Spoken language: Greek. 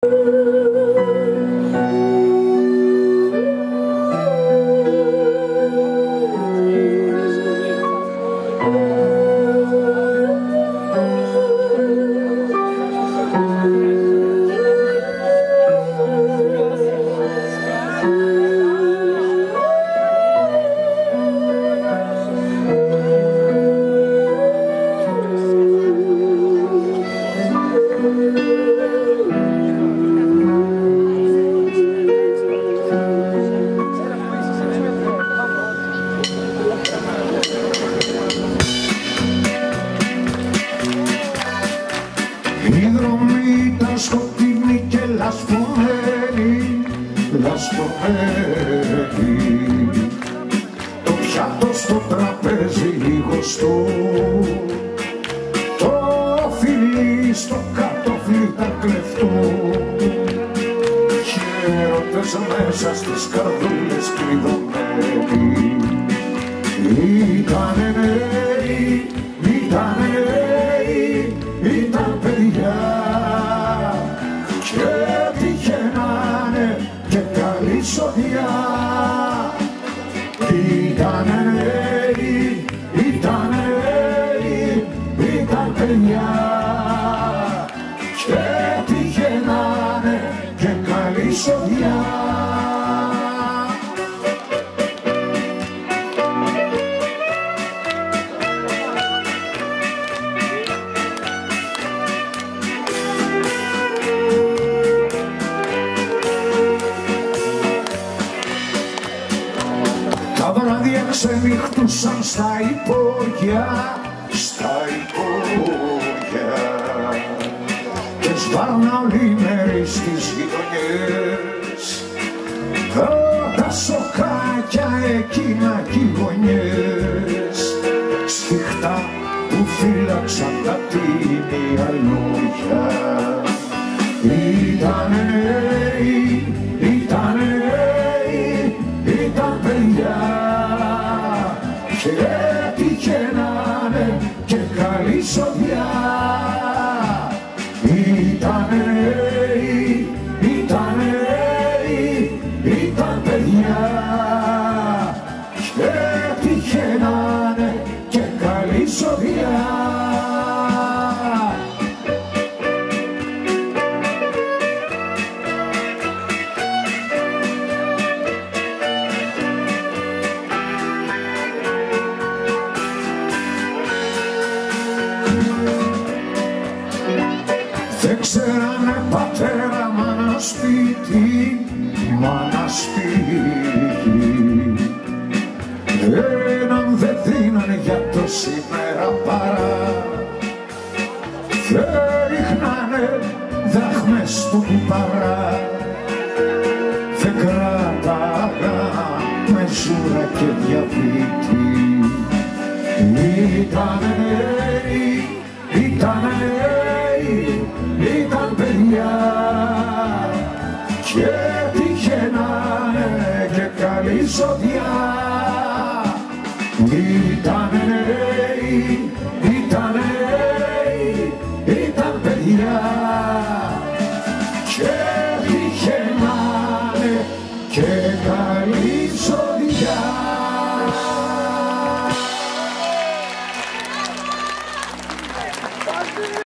Η δρομή ήταν σκοτεινή και λασπωμένη, λασπωμένη. Το πιάτο στο τραπέζι λιγοστό, το φιλί στο κατόφλι τα κλεφτό, κι έρωτες μέσα στις καρδούλες κλειδωμένοι. Ήτανε νέοι, ήτανε νέοι, ήταν παιδιά και τυχαίνανε και καλή σοδιά. Ήτανε νέοι, ήτανε νέοι, ήταν παιδιά και τυχαίνανε και καλή σοδιά. Τα βράδια ξενυχτούσαν στα υπόγεια, στα υπόγεια, και σβάρνα όλοι μέρη στις γειτονιές, τα σοκάκια εκείνα κι οι γωνιές, σφιχτά που φύλαξαν τα τίμια λόγια. Ήτανε νέοι, ήτανε νέοι, ήταν παιδιά και τυχαίνανε και καλή σοδιά. Ήτανε νέοι, ήτανε νέοι, ήταν παιδιά και τυχαίνανε και καλή σοδιά. Δεν ξέρανε πατέρα μάνα σπίτι, μάνα σπίτι. Έναν δεν δίνανε για το σήμερα παρά. Δεν ρίχνανε δράχμες στο κουπαρά. Δεν κράταγα με ζούρα και διαβήτη. Ήτανε νέοι, ήτανε νέοι, ήταν παιδιά και τυχαίνανε και καλή σοδιά. Ήτανε νέοι, ήτανε νέοι, ήταν παιδιά